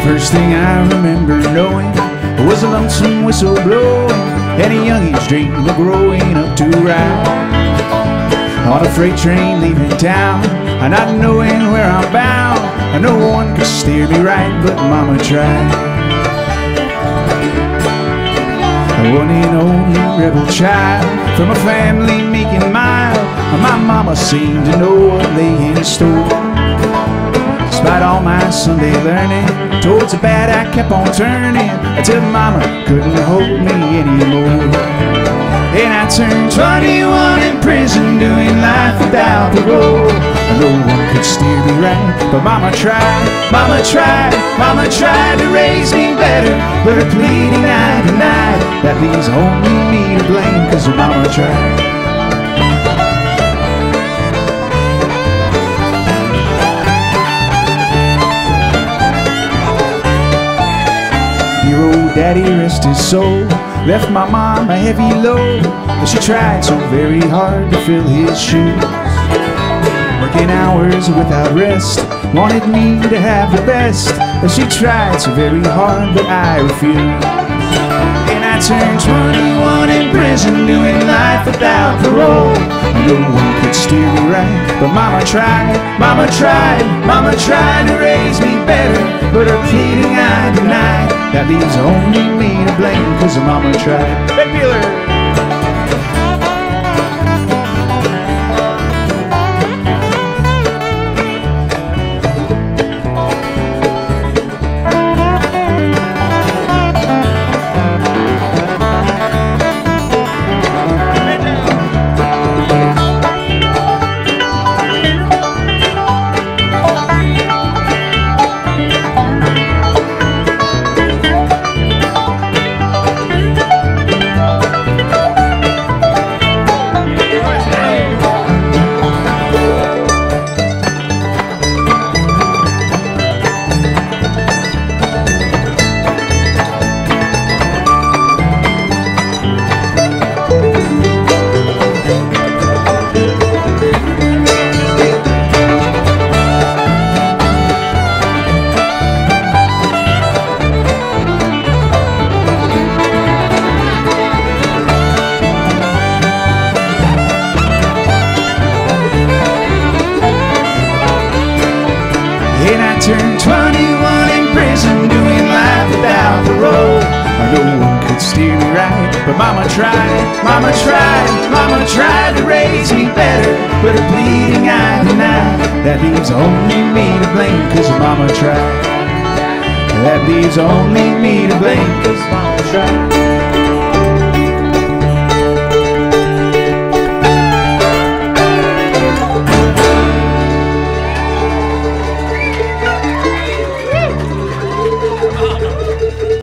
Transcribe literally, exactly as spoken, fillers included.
First thing I remember knowing was a lonesome whistle blowing and a youngin's dream of growing up to ride on a freight train leaving town, and not knowing where I'm bound. And no one could steer me right, but Mama tried. One and only rebel child from a family meek and mild, my mama seemed to know what lay in store. Despite all my Sunday learning, towards the bad I kept on turning until Mama couldn't hold me anymore. And I turned twenty-one in prison, doing life without parole. No one could steer me right, but Mama tried, Mama tried, Mama tried to raise me better. But her pleading I denied, that leaves only me to blame, cause her Mama tried. Dear old daddy, rest his soul, left my mom a heavy load, but she tried so very hard to fill his shoes. Working hours without rest, wanted me to have the best, but she tried so very hard, but I refused. And I turned twenty-one in prison, doing life without parole. No one could steer me right, but Mama tried, Mama tried, Mama tried to raise me better. But her pleading I denied, that leaves only me to blame, cause her Mama tried. Big dealer! And I turned twenty-one in prison, doing life without parole. No one could steer me right, but Mama tried, Mama tried, Mama tried to raise me better. But her pleading I denied, that leaves only me to blame, cause Mama tried. That leaves only me to blame, cause Mama tried.